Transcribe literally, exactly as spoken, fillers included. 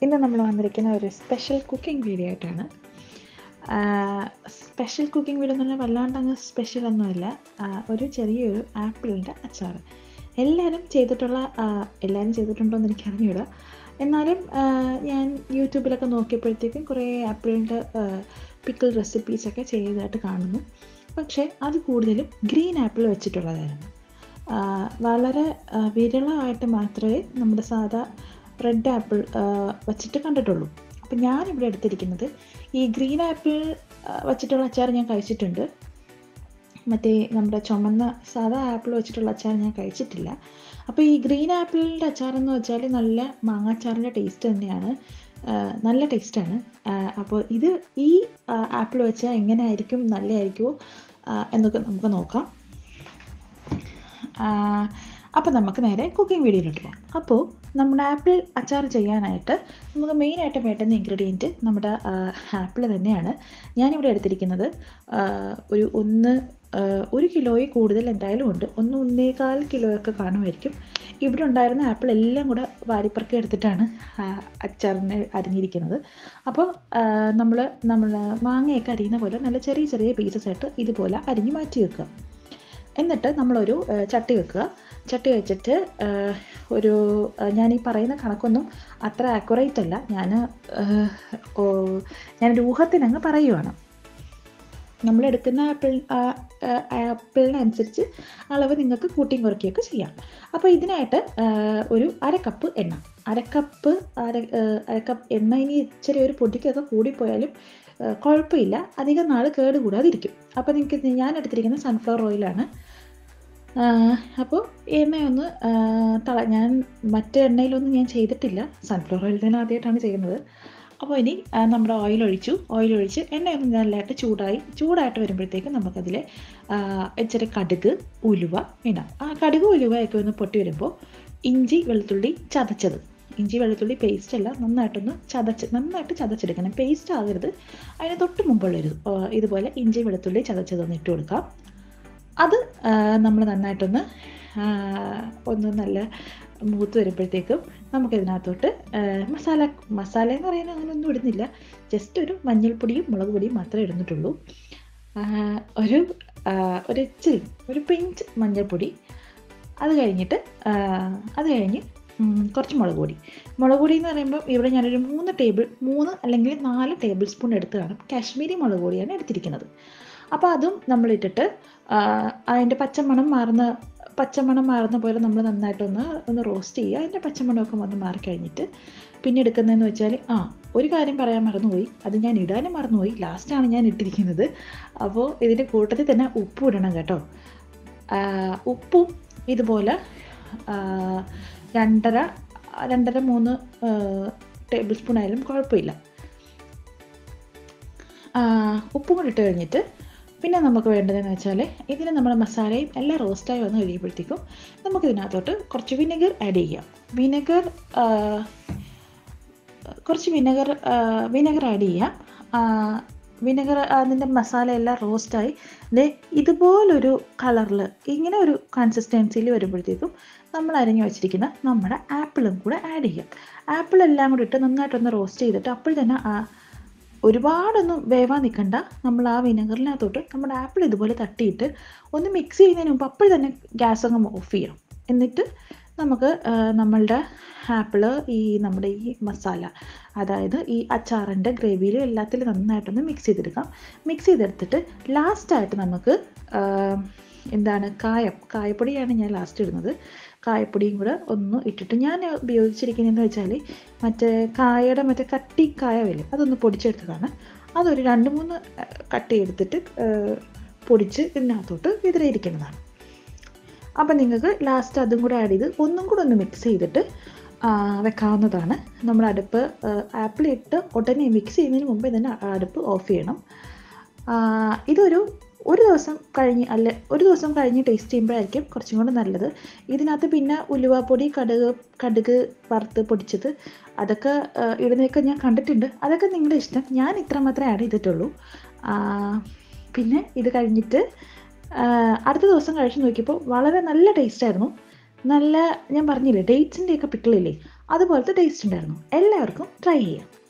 ഇന്ന് നമ്മൾ വന്നിരിക്കുന്ന ഒരു സ്പെഷ്യൽ കുക്കിംഗ് വീഡിയോ ആയിട്ടാണ്. സ്പെഷ്യൽ കുക്കിംഗ് വീഡിയോ എന്ന് പറഞ്ഞാൽ വല്ലാണ്ട് അങ്ങ് സ്പെഷ്യൽ ഒന്നുമില്ല. ഒരു ചെറിയൊരു ആപ്പിളിൻ്റെ അച്ചാർ എല്ലാവരും ചെയ്തിട്ടുള്ള എല്ലാവരും ചെയ്തിട്ടുണ്ടോ എന്ന് എനിക്ക് അറിഞ്ഞൂടാ. എന്നാലും ഞാൻ യൂട്യൂബിലൊക്കെ നോക്കിയപ്പോഴത്തേക്കും കുറേ ആപ്പിളിൻ്റെ പിക്കിൾ റെസിപ്പീസൊക്കെ ചെയ്തതായിട്ട് കാണുന്നു. പക്ഷേ അത് കൂടുതലും ഗ്രീൻ ആപ്പിൾ വെച്ചിട്ടുള്ളതായിരുന്നു. വളരെ വിരളമായിട്ട് മാത്രമേ നമ്മുടെ സാധാ റെഡ് ആപ്പിൾ വച്ചിട്ട് കണ്ടിട്ടുള്ളൂ. അപ്പം ഞാനിവിടെ എടുത്തിരിക്കുന്നത് ഈ ഗ്രീൻ ആപ്പിൾ വച്ചിട്ടുള്ള അച്ചാർ ഞാൻ കഴിച്ചിട്ടുണ്ട്. മറ്റേ നമ്മുടെ ചുമന്ന സാധാ ആപ്പിൾ വെച്ചിട്ടുള്ള അച്ചാർ ഞാൻ കഴിച്ചിട്ടില്ല. അപ്പോൾ ഈ ഗ്രീൻ ആപ്പിളിൻ്റെ അച്ചാറെന്ന് വെച്ചാൽ നല്ല മാങ്ങാച്ചാറിൻ്റെ ടേസ്റ്റ് തന്നെയാണ്, നല്ല ടേസ്റ്റാണ്. അപ്പോൾ ഇത് ഈ ആപ്പിൾ വെച്ചാൽ എങ്ങനെയായിരിക്കും, നല്ലതായിരിക്കുമോ എന്നൊക്കെ നമുക്ക് നോക്കാം. അപ്പോൾ നമുക്ക് നേരെ കുക്കിംഗ് വീഡിയോയിലോട്ട് പോകാം. അപ്പോൾ നമ്മുടെ ആപ്പിൾ അച്ചാർ ചെയ്യാനായിട്ട് നമുക്ക് മെയിനായിട്ട് വേണ്ടുന്ന ഇൻഗ്രീഡിയൻറ്റ് നമ്മുടെ ആപ്പിൾ തന്നെയാണ്. ഞാനിവിടെ എടുത്തിരിക്കുന്നത് ഒരു ഒന്ന് ഒരു കിലോയിൽ കൂടുതൽ എന്തായാലും ഉണ്ട്, ഒന്ന് ഒന്നേകാൽ കിലോ ഒക്കെ കാണുമായിരിക്കും. ഇവിടെ ഉണ്ടായിരുന്ന ആപ്പിൾ എല്ലാം കൂടെ വാരിപ്പറക്കി എടുത്തിട്ടാണ് അച്ചാറിന് അരിഞ്ഞിരിക്കുന്നത്. അപ്പോൾ നമ്മൾ നമ്മൾ മാങ്ങയൊക്കെ അരിയുന്ന പോലെ നല്ല ചെറിയ ചെറിയ പീസസ് ആയിട്ട് ഇതുപോലെ അരിഞ്ഞ് മാറ്റി വെക്കുക. എന്നിട്ട് നമ്മളൊരു ചട്ടി വെക്കുക. ചട്ടി വെച്ചിട്ട് ഒരു ഞാനീ പറയുന്ന കണക്കൊന്നും അത്ര ആക്യുറേറ്റ് അല്ല, ഞാൻ ഞാനൊരു ഊഹത്തിനങ്ങ് പറയുവാണ്. നമ്മളെടുക്കുന്ന ആപ്പിൾ ആപ്പിളിനനുസരിച്ച് അളവ് നിങ്ങൾക്ക് കൂട്ടിയും കുറയ്ക്കുകയൊക്കെ ചെയ്യാം. അപ്പോൾ ഇതിനായിട്ട് ഒരു അര കപ്പ് എണ്ണ അരക്കപ്പ് അര അരക്കപ്പ് എണ്ണ ഇനി ഇച്ചിരി ഒരു പൊടിക്കൊക്കെ കൂടിപ്പോയാലും കുഴപ്പമില്ല, അധികം നാൾ കേട് കൂടാതിരിക്കും. അപ്പോൾ നിങ്ങൾക്ക് ഞാൻ എടുത്തിരിക്കുന്നത് സൺഫ്ലവർ ഓയിലാണ്. അപ്പോൾ എണ്ണയൊന്ന് തള ഞാൻ മറ്റേ എണ്ണയിലൊന്നും ഞാൻ ചെയ്തിട്ടില്ല, സൺഫ്ലവർ ഓയിൽ തന്നെ ആദ്യമായിട്ടാണ് ചെയ്യുന്നത്. അപ്പോൾ ഇനി നമ്മുടെ ഓയിൽ ഒഴിച്ചു ഓയിൽ ഒഴിച്ച് എണ്ണയൊന്ന് നല്ലതായിട്ട് ചൂടായി ചൂടായിട്ട് വരുമ്പോഴത്തേക്കും നമുക്കതിൽ ഇച്ചിരി കടുക് ഉലുവ ഇടാം. ആ കടുക് ഉലുവയൊക്കെ ഒന്ന് പൊട്ടി വരുമ്പോൾ ഇഞ്ചി വെളുത്തുള്ളി ചതച്ചത്, ഇഞ്ചി വെളുത്തുള്ളി പേസ്റ്റ് അല്ല, നന്നായിട്ടൊന്ന് ചതച്ച് നന്നായിട്ട് ചതച്ചെടുക്കണം, പേസ്റ്റ് ആകരുത്. അതിന് തൊട്ട് മുമ്പുള്ളൊരു ഇതുപോലെ ഇഞ്ചി വെളുത്തുള്ളി ചതച്ചതൊന്ന് ഇട്ട് കൊടുക്കാം. അത് നമ്മൾ നന്നായിട്ടൊന്ന് ഒന്ന് നല്ല മൂത്ത് വരുമ്പോഴത്തേക്കും നമുക്കിതിനകത്തോട്ട് മസാല മസാല എന്ന് പറയുന്നത് അങ്ങനെയൊന്നും ഇടുന്നില്ല, ജസ്റ്റ് ഒരു മഞ്ഞൾപ്പൊടിയും മുളക് പൊടിയും മാത്രമേ ഇടുന്നിട്ടുള്ളൂ. ഒരു ഒരു ഇച്ചിരി ഒരു പിഞ്ച് മഞ്ഞൾപ്പൊടി, അത് കഴിഞ്ഞിട്ട് അത് കഴിഞ്ഞ് കുറച്ച് മുളക് പൊടി മുളക് പൊടി എന്ന് പറയുമ്പോൾ ഇവിടെ ഞാനൊരു മൂന്ന് ടേബിൾ മൂന്ന് അല്ലെങ്കിൽ നാല് ടേബിൾ സ്പൂൺ എടുത്ത് കാണും കാശ്മീരി മുളക് പൊടിയാണ് എടുത്തിരിക്കുന്നത്. അപ്പോൾ അതും നമ്മളിട്ടിട്ട് അതിൻ്റെ പച്ചമണം മാറുന്ന പച്ചമണം മാറുന്ന പോലെ നമ്മൾ നന്നായിട്ടൊന്ന് ഒന്ന് റോസ്റ്റ് ചെയ്യുക. അതിൻ്റെ പച്ചമണമൊക്കെ വന്ന് മാറിക്കഴിഞ്ഞിട്ട് പിന്നെ എടുക്കുന്നതെന്ന് വെച്ചാൽ ആ ഒരു കാര്യം പറയാൻ മറന്നുപോയി, അത് ഞാൻ ഇടാനും മറന്നുപോയി, ലാസ്റ്റാണ് ഞാൻ ഇട്ടിരിക്കുന്നത്. അപ്പോൾ ഇതിൻ്റെ കൂട്ടത്തിൽ തന്നെ ഉപ്പും ഇടണം കേട്ടോ. ഉപ്പും ഇതുപോലെ രണ്ടര രണ്ടര മൂന്ന് ടേബിൾ സ്പൂൺ ആയാലും കുഴപ്പമില്ല. ഉപ്പും കൂടി ഇട്ട് കഴിഞ്ഞിട്ട് പിന്നെ നമുക്ക് വേണ്ടതെന്ന് വെച്ചാൽ ഇതിന് നമ്മൾ മസാലയും എല്ലാം റോസ്റ്റായി വന്ന് കഴിയുമ്പോഴത്തേക്കും നമുക്കിതിനകത്തോട്ട് കുറച്ച് വിനെഗർ ആഡ് ചെയ്യാം. വിനെഗർ കുറച്ച് വിനെഗർ വിനെഗർ ആഡ് ചെയ്യാം. വിനെഗർ അതിൻ്റെ മസാല എല്ലാം റോസ്റ്റായി ദേ ഇതുപോലൊരു കളറിൽ ഇങ്ങനെ ഒരു കൺസിസ്റ്റൻസിയിൽ വരുമ്പോഴത്തേക്കും നമ്മൾ അരിഞ്ഞു വെച്ചിരിക്കുന്ന നമ്മുടെ ആപ്പിളും കൂടെ ആഡ് ചെയ്യാം. ആപ്പിളെല്ലാം കൂടി ഇട്ട് നന്നായിട്ടൊന്ന് റോസ്റ്റ് ചെയ്തിട്ട് അപ്പോൾ തന്നെ ഒരുപാടൊന്നും വേവാൻ നിൽക്കണ്ട, നമ്മൾ ആ വിനെഗറിനകത്തോട്ട് നമ്മുടെ ആപ്പിൾ ഇതുപോലെ തട്ടിയിട്ട് ഒന്ന് മിക്സ് ചെയ്യുന്നതിന് മുമ്പ് അപ്പോൾ തന്നെ ഗ്യാസ് അങ്ങ് ഓഫ് ചെയ്യണം. എന്നിട്ട് നമുക്ക് നമ്മളുടെ ആപ്പിള് ഈ നമ്മുടെ ഈ മസാല, അതായത് ഈ അച്ചാറിൻ്റെ ഗ്രേവിയിലും എല്ലാത്തിലും നന്നായിട്ടൊന്ന് മിക്സ് ചെയ്തെടുക്കാം. മിക്സ് ചെയ്തെടുത്തിട്ട് ലാസ്റ്റായിട്ട് നമുക്ക് എന്താണ് കായം കായപ്പൊടിയാണ് ഞാൻ ലാസ്റ്റ് ഇടുന്നത്. കായപ്പൊടിയും കൂടെ ഒന്ന് ഇട്ടിട്ട് ഞാൻ ഉപയോഗിച്ചിരിക്കുന്നതെന്ന് വെച്ചാൽ മറ്റേ കായയുടെ മറ്റേ കട്ടി കായവില്ലേ, അതൊന്ന് പൊടിച്ചെടുത്തതാണ്. അതൊരു രണ്ട് മൂന്ന് കട്ടി എടുത്തിട്ട് പൊടിച്ച് ഇതിനകത്തോട്ട് വിതറിയിരിക്കുന്നതാണ്. അപ്പം നിങ്ങൾക്ക് ലാസ്റ്റ് അതും കൂടെ ആഡ് ചെയ്ത് ഒന്നും കൂടെ ഒന്ന് മിക്സ് ചെയ്തിട്ട് വെക്കാവുന്നതാണ്. നമ്മൾ അടുപ്പ് ആപ്പിൾ ഇട്ട് ഉടനെ മിക്സ് ചെയ്യുന്നതിന് മുമ്പേ തന്നെ അടുപ്പ് ഓഫ് ചെയ്യണം. ഇതൊരു ഒരു ദിവസം കഴിഞ്ഞ് അല്ല ഒരു ദിവസം കഴിഞ്ഞ് ടേസ്റ്റ് ചെയ്യുമ്പോഴായിരിക്കും കുറച്ചും കൂടെ നല്ലത്. ഇതിനകത്ത് പിന്നെ ഉലുവാപ്പൊടി കടുക് കടുക് വറുത്ത് പൊടിച്ചത് അതൊക്കെ ഇടുന്നതൊക്കെ ഞാൻ കണ്ടിട്ടുണ്ട്, അതൊക്കെ നിങ്ങളുടെ ഇഷ്ടം. ഞാൻ ഇത്ര മാത്രമേ ആഡ് ചെയ്തിട്ടുള്ളൂ. പിന്നെ ഇത് കഴിഞ്ഞിട്ട് അടുത്ത ദിവസം കഴിച്ച് നോക്കിയപ്പോൾ വളരെ നല്ല ടേസ്റ്റായിരുന്നു. നല്ല ഞാൻ പറഞ്ഞില്ലേ ഡേറ്റ്സിൻ്റെയൊക്കെ പിക്കിളില്ലേ, അതുപോലത്തെ ടേസ്റ്റ് ഉണ്ടായിരുന്നു. എല്ലാവർക്കും ട്രൈ ചെയ്യാം.